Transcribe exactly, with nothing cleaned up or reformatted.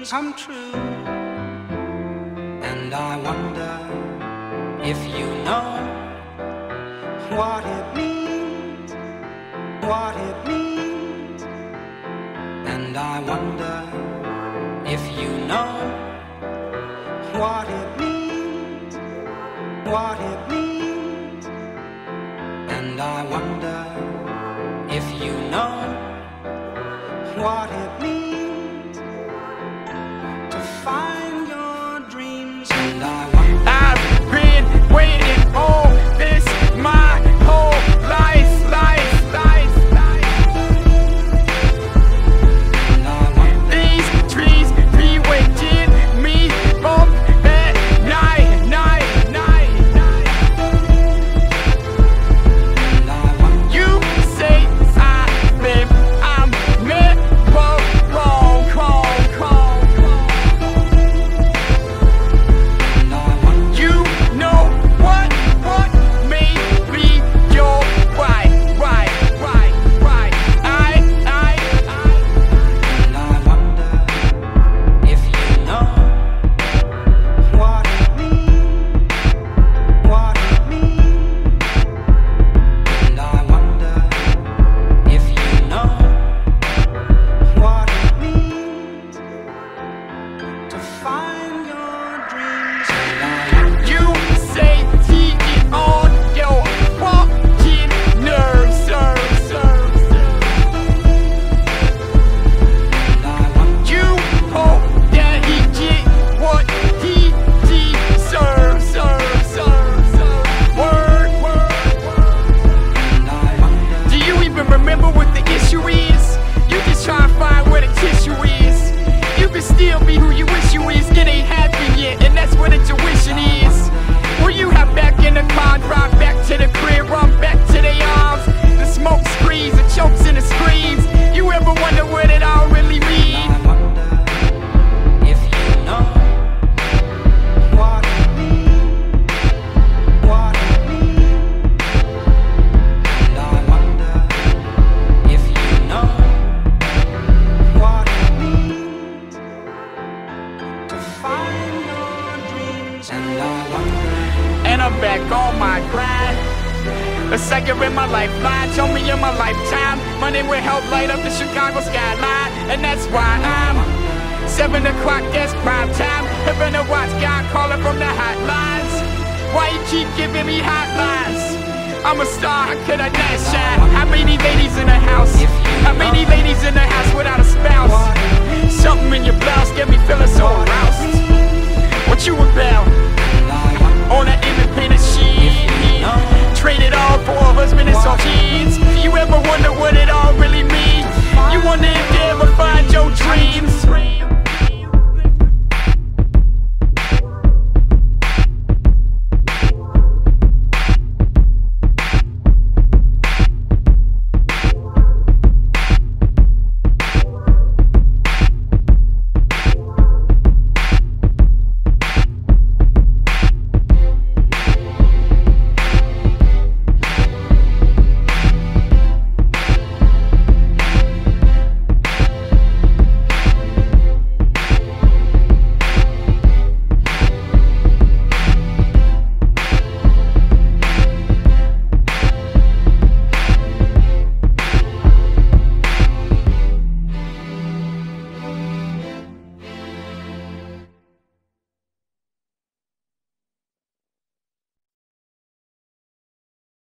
dreams come true. And I wonder if you know what it means, what it means. And I wonder if you know what it means, what it means. And I wonder if you know what it means to find your dreams. And I wonder, I've been waiting all this my whole life, life, life, life. and I wonder, These trees be waking me up at night, night, night, night. and I wonder, You say I live, I'm never wrong, wrong, wrong, wrong. and I wonder, You know what, what made me your right, right, right, right. I, I, I. and I wonder if you know what it means, what it means. And I wonder if you know what it means to find your dreams. And I wonder, You say he get on your fucking nerves, nerves, nerves, nerves. and I wonder, You hope that he get what he deserves, serves, serves, serves. Word, word, word. and I wonder, Do you even remember what the issue is? You just try to find where the tissue is. You can still be who you wish you is. It ain't happened yet, and that's what intuition is. Will you have back in the car, drive back to the crib, run back to their arms? The smoke screens, the chokes and the screams. You ever wonder what it all really mean? I wonder if you know what it means, what it means. And I wonder if you know what it means to find your dreams. And I wonder, And I'm back on my grind. A second in my lifeline, show me in my lifetime. Money will help light up the Chicago skyline. And that's why I'm seven o'clock, that's prime time. Heaven to watch God calling from the hotlines. Why you keep giving me hotlines? I'm a star, how could I not shine? How many ladies in the house? How many ladies in the